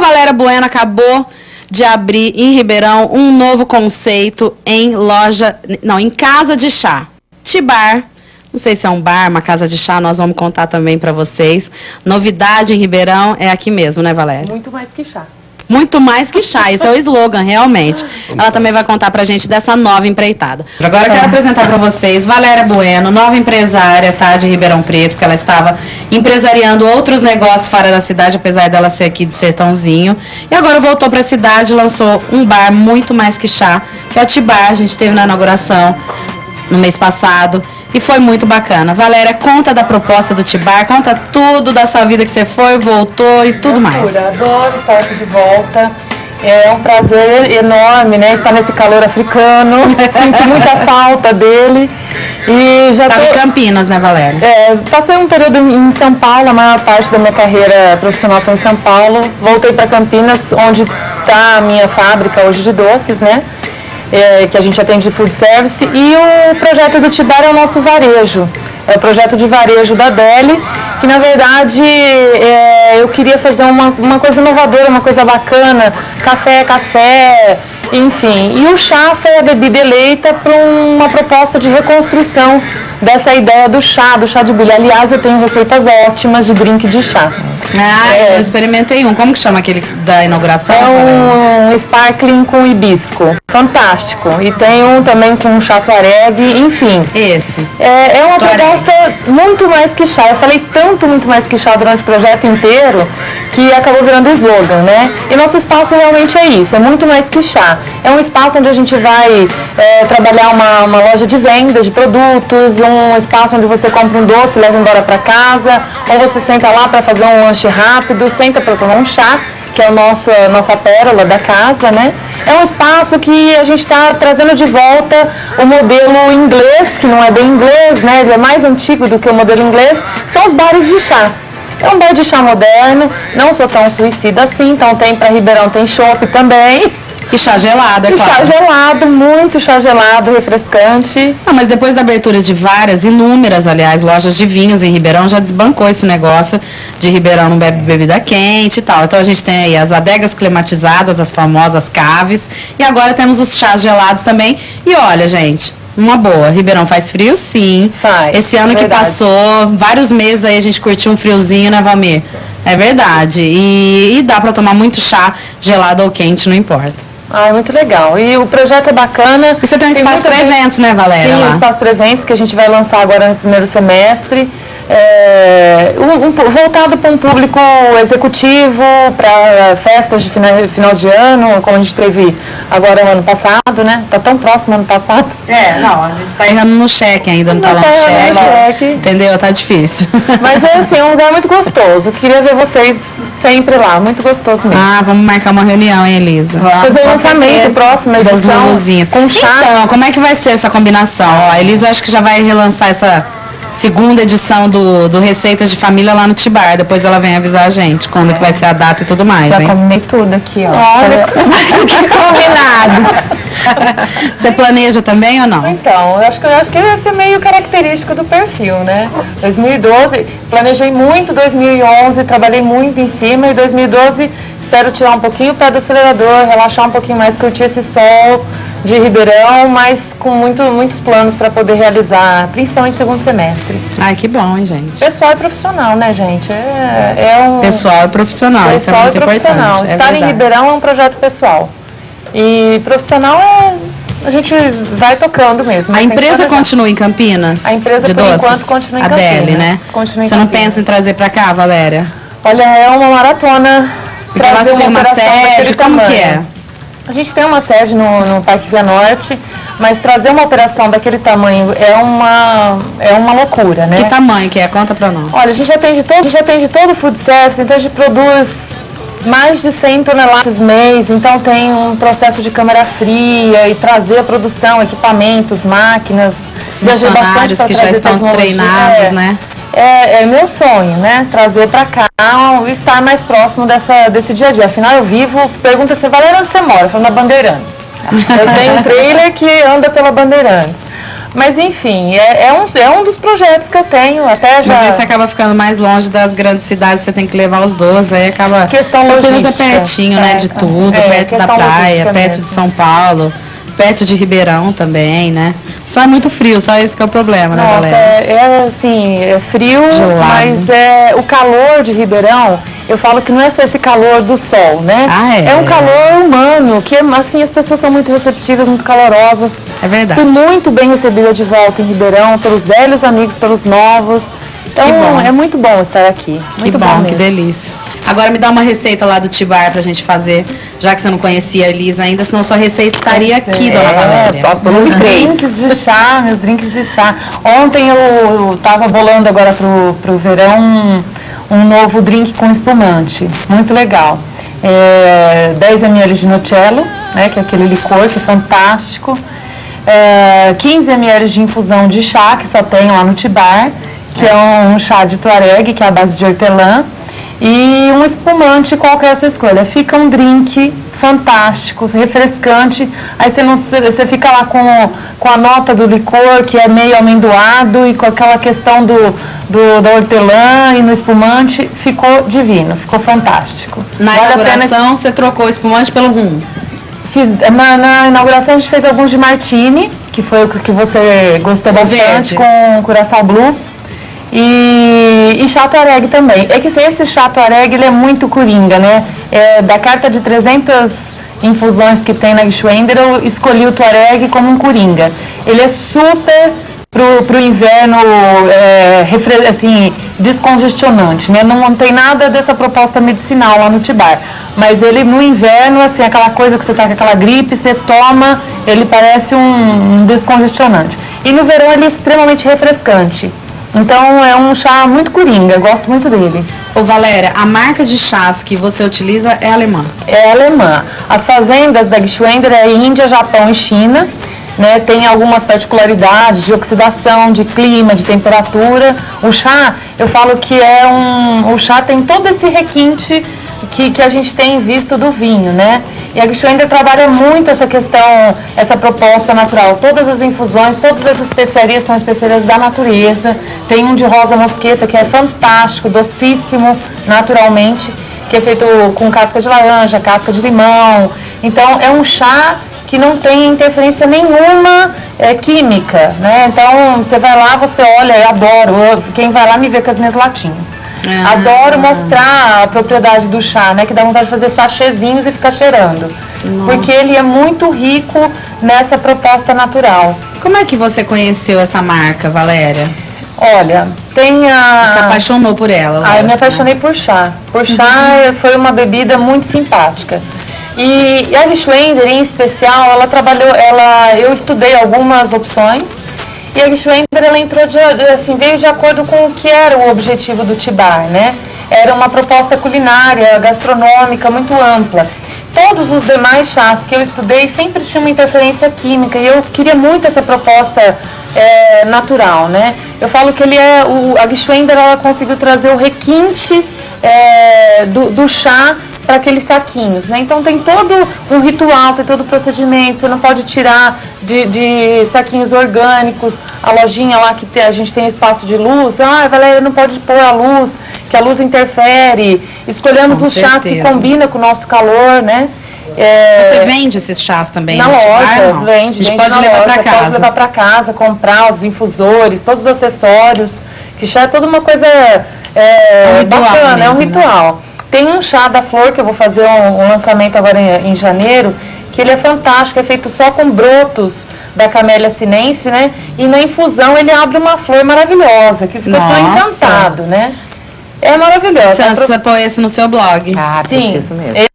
Valéria Bueno acabou de abrir em Ribeirão um novo conceito em em casa de chá. Tibar. Não sei se é um bar, uma casa de chá, nós vamos contar também para vocês. Novidade em Ribeirão é aqui mesmo, né, Valéria? Muito mais que chá. Muito mais que chá, esse é o slogan, realmente. Ela também vai contar pra gente dessa nova empreitada. Agora eu quero apresentar pra vocês Valéria Bueno, nova empresária, tá, de Ribeirão Preto, porque ela estava empresariando outros negócios fora da cidade, apesar dela ser aqui de Sertãozinho. E agora voltou pra cidade e lançou um bar muito mais que chá, que é o Tibar. A gente teve na inauguração no mês passado. E foi muito bacana. Valéria, conta da proposta do Tibar, conta tudo da sua vida que você foi, voltou e tudo mais. Adoro estar aqui de volta. É um prazer enorme, né? Estar nesse calor africano. Senti muita falta dele. E já estava em Campinas, né, Valéria? Passei um período em São Paulo, a maior parte da minha carreira profissional foi em São Paulo. Voltei para Campinas, onde está a minha fábrica hoje de doces, né? Que a gente atende de food service, e o projeto do Tibar é o nosso varejo, é o projeto de varejo da Deli, que na verdade eu queria fazer uma coisa inovadora, uma coisa bacana, café, enfim, e o chá foi a bebida eleita para uma proposta de reconstrução dessa ideia do chá de bule. Aliás, eu tenho receitas ótimas de drink de chá. Eu experimentei um. Como que chama aquele da inauguração? É um sparkling com hibisco. Fantástico. E tem um também com chatuareg, enfim. Esse. É uma proposta muito mais que chá. Eu falei tanto muito mais que chá durante o projeto inteiro que acabou virando slogan, né? E nosso espaço realmente é isso, é muito mais que chá. É um espaço onde a gente vai trabalhar uma loja de venda de produtos, um espaço onde você compra um doce e leva embora para casa, ou você senta lá para fazer um lanche rápido, senta para tomar um chá, que é a nossa pérola da casa, né? É um espaço que a gente está trazendo de volta o modelo inglês, que não é bem inglês, né? Ele é mais antigo do que o modelo inglês, são os bares de chá. É um bar de chá moderno, não sou tão suicida assim, então tem para Ribeirão, tem chopp também. E chá gelado, é claro. Chá gelado, muito chá gelado, refrescante. Mas depois da abertura de inúmeras, aliás, lojas de vinhos em Ribeirão, já desbancou esse negócio de Ribeirão não bebe bebida quente e tal. Então a gente tem aí as adegas climatizadas, as famosas caves, e agora temos os chás gelados também. E olha, gente, uma boa, Ribeirão faz frio, sim. Faz. Esse ano que passou, vários meses aí a gente curtiu um friozinho, né, Valmir? É verdade. E dá pra tomar muito chá gelado ou quente, não importa. Muito legal. E o projeto é bacana. E você tem um espaço para eventos, né, Valéria? Sim, um espaço para eventos que a gente vai lançar agora no primeiro semestre. Voltado para um público executivo, para festas de final de ano, como a gente teve agora no ano passado, né? Está tão próximo ano passado. A gente está errando no cheque ainda, não está lá no cheque. Entendeu? Tá difícil. Mas é um lugar muito gostoso. Queria ver vocês sempre lá, muito gostoso mesmo. Vamos marcar uma reunião, hein, Elisa? Fazer o lançamento próximo das luzinhas. Com chá. Então, como é que vai ser essa combinação? A Elisa acho que já vai relançar essa segunda edição do Receitas de Família lá no Tibar. Depois ela vem avisar a gente quando que vai ser a data e tudo mais, já hein? Já combinei tudo aqui, ó. Olha, que combinado. Você planeja também ou não? Então, eu acho que vai ser meio característico do perfil, né? 2012, planejei muito 2011, trabalhei muito em cima, e 2012 espero tirar um pouquinho o pé do acelerador, relaxar um pouquinho mais, curtir esse sol de Ribeirão, mas com muitos planos para poder realizar, principalmente segundo semestre. Ai, que bom, hein, gente? Pessoal e profissional, né, gente? Pessoal e profissional, isso é muito importante. Estar em Ribeirão é um projeto pessoal. E profissional a gente vai tocando mesmo. A empresa continua em Campinas? A empresa, por enquanto, continua em Campinas. A Deli, né? Você não pensa em trazer para cá, Valéria? Olha, é uma maratona. Porque lá você tem uma sede, como que é? A gente tem uma sede no Parque Via Norte, mas trazer uma operação daquele tamanho é uma loucura, né? Que tamanho que é? Conta pra nós. Olha, a gente atende todo o food service, então a gente produz mais de 100 toneladas mês, então tem um processo de câmara fria e trazer a produção, equipamentos, máquinas, funcionários que já estão treinados, né? É meu sonho, né? Trazer para cá, estar mais próximo desse dia a dia. Afinal, eu vivo, pergunta se Valéria, onde você mora? Eu falo na Bandeirantes. Eu tenho um trailer que anda pela Bandeirantes. Mas enfim, é um dos projetos que eu tenho, até já... Mas aí você acaba ficando mais longe das grandes cidades, você tem que levar os 12, aí acaba... Questão logística. É pertinho, né, de tudo, perto da praia, perto de São Paulo, perto de Ribeirão também, né? Só é muito frio, só esse que é o problema, né, galera? Assim, é frio, mas o calor de Ribeirão, eu falo que não é só esse calor do sol, né? É um calor humano, que assim, as pessoas são muito receptivas, muito calorosas. É verdade. Fui muito bem recebida de volta em Ribeirão, pelos velhos amigos, pelos novos. Então, é muito bom estar aqui. Muito bom, que delícia. Agora me dá uma receita lá do Tibar pra gente fazer, já que você não conhecia a Elisa ainda, senão sua receita estaria aqui, dona Valéria. Meus drinks de chá. Ontem eu tava bolando agora pro verão um novo drink com espumante, muito legal. 10 ml de Nocello, né, que é aquele licor que é fantástico. 15 ml de infusão de chá, que só tem lá no Tibar, que é um chá de Tuareg, que é a base de hortelã. E um espumante, qualquer a sua escolha. Fica um drink fantástico, refrescante. Aí você fica lá com a nota do licor, que é meio amendoado, e com aquela questão da hortelã e no espumante. Ficou divino, ficou fantástico. Na inauguração, você trocou o espumante pelo rum? Na inauguração, a gente fez alguns de martini, que foi o que você gostou bastante, com Curaçao Blue. E chá Tuareg também. É que esse chá Tuareg, ele é muito coringa, né? Da carta de 300 infusões que tem na Gschwender, eu escolhi o Tuareg como um coringa. Ele é super pro inverno, assim, descongestionante, né? Não tem nada dessa proposta medicinal lá no Tibar. Mas ele no inverno, assim, aquela coisa que você tá com aquela gripe, você toma, ele parece um descongestionante. E no verão ele é extremamente refrescante. Então é um chá muito coringa, eu gosto muito dele. Ô Valéria, a marca de chás que você utiliza é alemã? É alemã. As fazendas da Gschwender é Índia, Japão e China. Né? Tem algumas particularidades de oxidação, de clima, de temperatura. O chá, eu falo que o chá tem todo esse requinte que a gente tem visto do vinho, né? E a Gschwender trabalha muito essa questão, essa proposta natural. Todas as infusões, todas as especiarias são especiarias da natureza. Tem um de rosa mosqueta que é fantástico, docíssimo, naturalmente, que é feito com casca de laranja, casca de limão. Então, é um chá que não tem interferência nenhuma química, né? Então, você vai lá, você olha, eu adoro. Quem vai lá me vê com as minhas latinhas. Adoro mostrar a propriedade do chá, né? Que dá vontade de fazer sachêzinhos e ficar cheirando. Nossa. Porque ele é muito rico nessa proposta natural. Como é que você conheceu essa marca, Valéria? Olha, Você se apaixonou por ela? Eu me apaixonei por chá. Por chá foi uma bebida muito simpática. E a Gschwender, em especial, ela trabalhou, eu estudei algumas opções. E a Gschwender, ela entrou veio de acordo com o que era o objetivo do Tibar, né? Era uma proposta culinária, gastronômica, muito ampla. Todos os demais chás que eu estudei sempre tinham uma interferência química e eu queria muito essa proposta natural, né? Eu falo que a Gschwender, ela conseguiu trazer o requinte do chá para aqueles saquinhos, né? Então tem todo um ritual, tem todo o procedimento, você não pode tirar de saquinhos orgânicos, a lojinha lá que a gente tem espaço de luz, Valéria, não pode pôr a luz, que a luz interfere, escolhemos os chás que combinam com o nosso calor, né? Você vende esses chás também? Na loja, vende. A gente pode levar para casa. Pode levar para casa, comprar os infusores, todos os acessórios, que chá é toda uma coisa bacana, é um ritual. Tem um chá da flor que eu vou fazer um lançamento agora em janeiro, que ele é fantástico, é feito só com brotos da Camellia sinense, né? E na infusão ele abre uma flor maravilhosa, que ficou tão encantado, né? É maravilhoso. Você precisa pôr esse no seu blog. Sim, isso mesmo.